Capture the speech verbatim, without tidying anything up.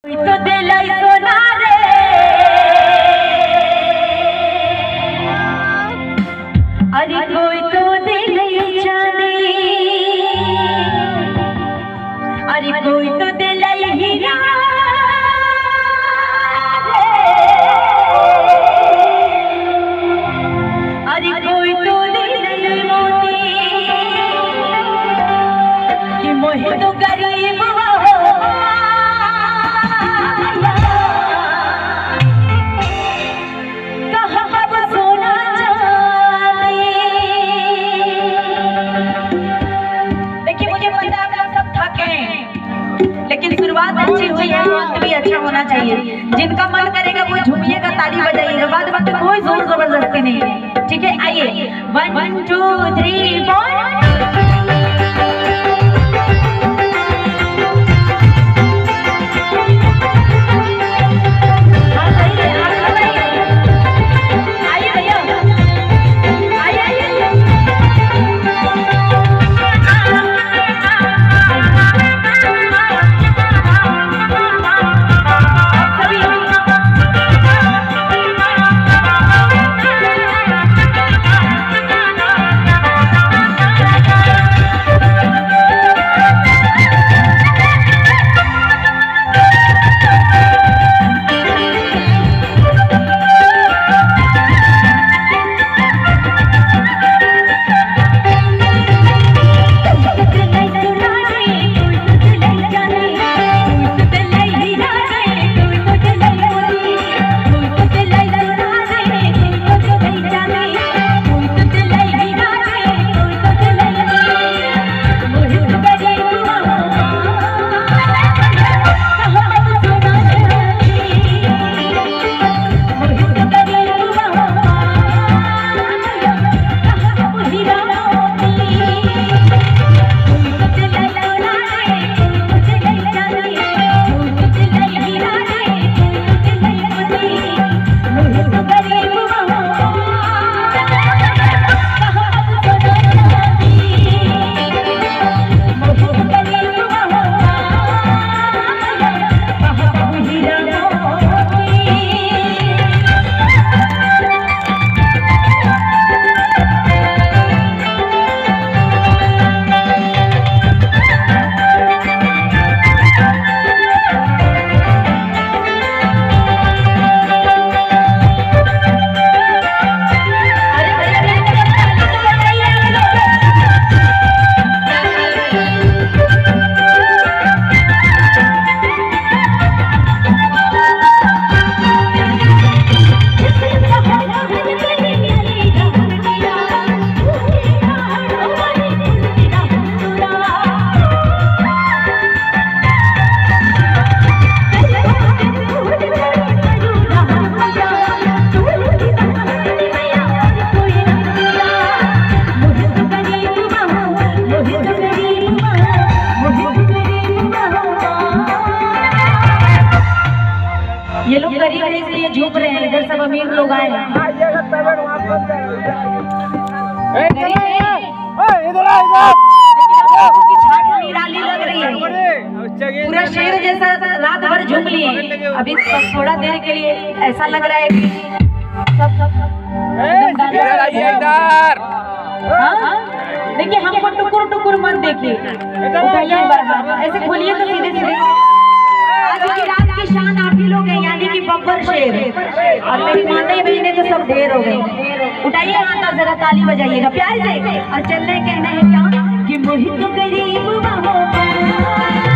तो दिलाई सोना रे अरे कोई तो दिलाई चांदी अरे कोई तो दिलाई हीरा अरे कोई तो दिलाई मोती कि मोहे तो गरीब लेकिन शुरुआत अच्छी हुई है, अंत भी अच्छा होना चाहिए। जिनका मन करेगा वो झूमिएगा, ताली बजाइएगा, बाद बाकी कोई जोर जबरदस्ती नहीं है। ठीक है, आइए वन टू थ्री फोर। ये लोग गरीब है इसलिए झूम रहे हैं, इधर सब अमीर लोग आए हैं। निराली लग रही है, पूरा शेर जैसा रात भर झूम लिए। अभी थोड़ा देर के लिए ऐसा लग रहा है कि सब सब देखिए, हमको टुकुर टुकुर मत देखिए, ऐसे खोलिए तो सीधे सीधे। आज की रात की शान आप ही लोग हैं, यानी कि बब्बर शेर, और मेरी माताएं बहनें तो सब ढेर हो गई। उठाइए हाथ और जरा ताली बजाइएगा प्यार से। और चलने कहना है क्या कि मोहित गरीब